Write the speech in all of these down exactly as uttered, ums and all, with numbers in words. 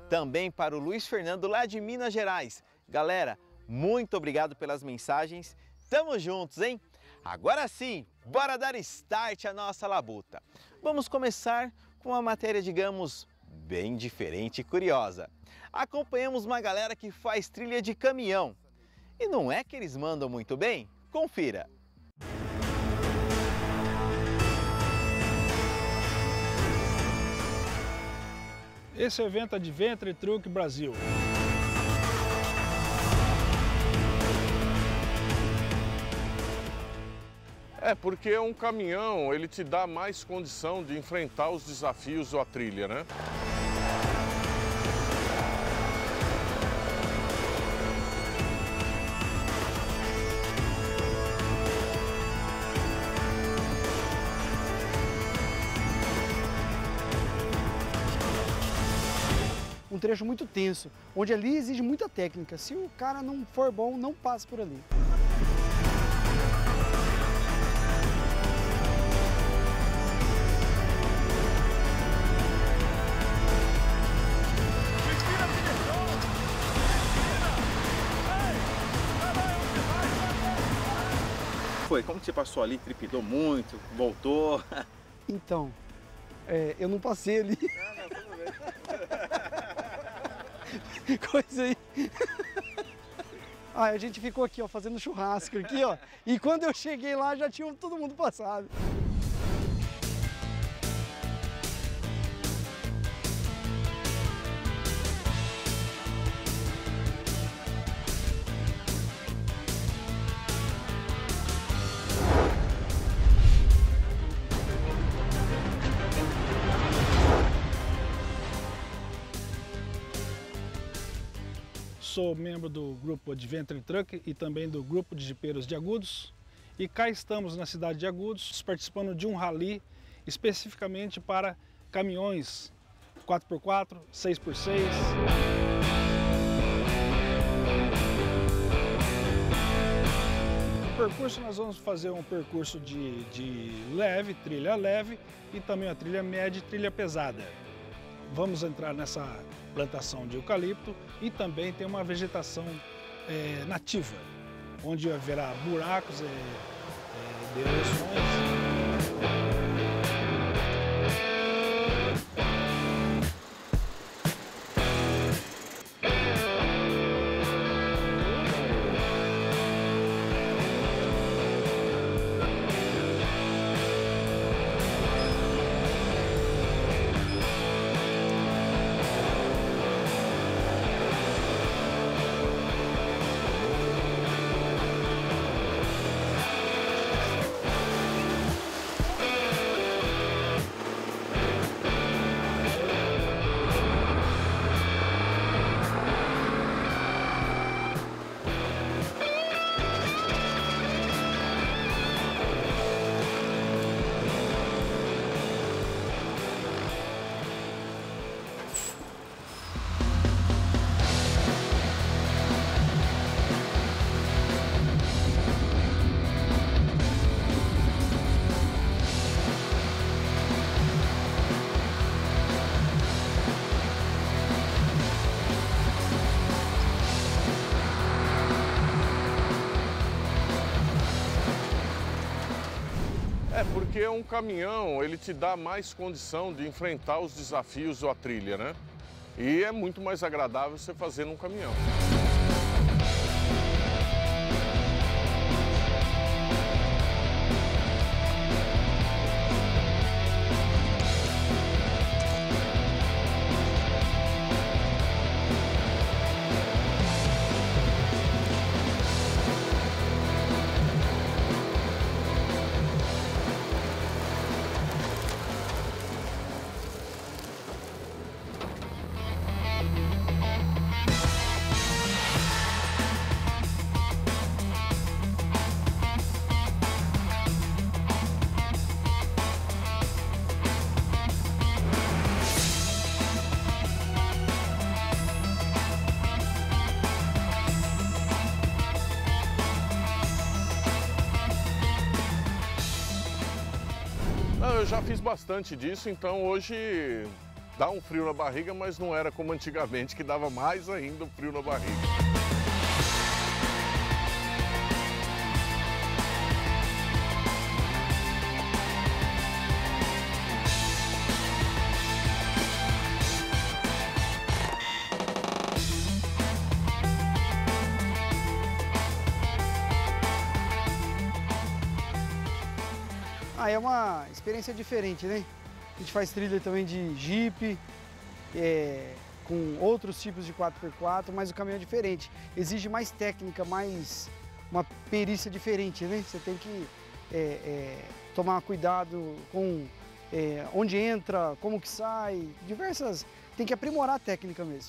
também para o Luiz Fernando lá de Minas Gerais. Galera, muito obrigado pelas mensagens. Tamo juntos, hein? Agora sim, bora dar start à nossa labuta. Vamos começar com uma matéria, digamos, bem diferente e curiosa. Acompanhamos uma galera que faz trilha de caminhão. E não é que eles mandam muito bem? Confira! Esse é o evento Adventure Truck Brasil. É, porque um caminhão, ele te dá mais condição de enfrentar os desafios da trilha, né? Um trecho muito tenso, onde ali exige muita técnica. Se o cara não for bom, não passa por ali. Foi, como que você passou ali? Trepidou muito, voltou? Então, é, eu não passei ali. Coisa aí. Ah, a gente ficou aqui, ó, fazendo churrasco aqui, ó. E quando eu cheguei lá, já tinha todo mundo passado. Sou membro do grupo Adventure Truck e também do grupo de jipeiros de Agudos. E cá estamos na cidade de Agudos, participando de um rally especificamente para caminhões quatro por quatro, seis por seis. No percurso nós vamos fazer um percurso de, de leve, trilha leve, e também a trilha média e trilha pesada. Vamos entrar nessa plantação de eucalipto e também tem uma vegetação é, nativa, onde haverá buracos, é, é, depressões. É, porque um caminhão, ele te dá mais condição de enfrentar os desafios da trilha, né? E é muito mais agradável você fazer num caminhão. Eu já fiz bastante disso, então hoje Dá um frio na barriga, mas não era como antigamente, que dava mais ainda um frio na barriga. Ah, é uma experiência diferente, né? A gente faz trilha também de Jeep, é, com outros tipos de quatro por quatro, mas o caminhão é diferente. Exige mais técnica, mais uma perícia diferente, né? Você tem que é, é, tomar cuidado com é, onde entra, como que sai, diversas... Tem que aprimorar a técnica mesmo.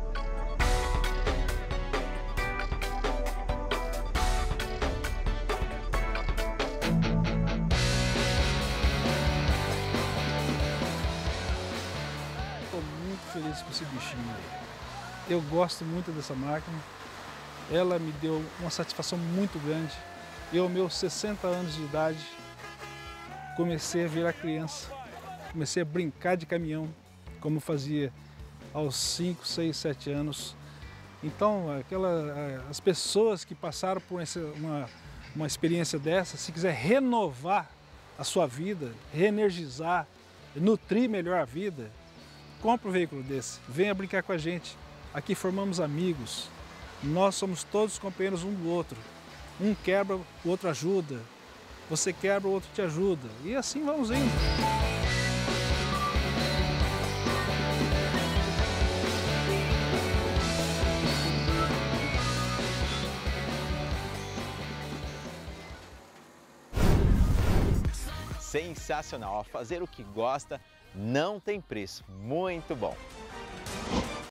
Feliz com esse bichinho aí. Eu gosto muito dessa máquina, ela me deu uma satisfação muito grande. Eu, meus sessenta anos de idade, comecei a virar criança, comecei a brincar de caminhão, como fazia aos cinco, seis, sete anos. Então, aquela, as pessoas que passaram por essa, uma, uma experiência dessa, se quiser renovar a sua vida, reenergizar, nutrir melhor a vida, compre um veículo desse, venha brincar com a gente. Aqui formamos amigos, nós somos todos companheiros um do outro. Um quebra, o outro ajuda, você quebra, o outro te ajuda. E assim vamos indo. Sensacional, ó, fazer o que gosta não tem preço, muito bom.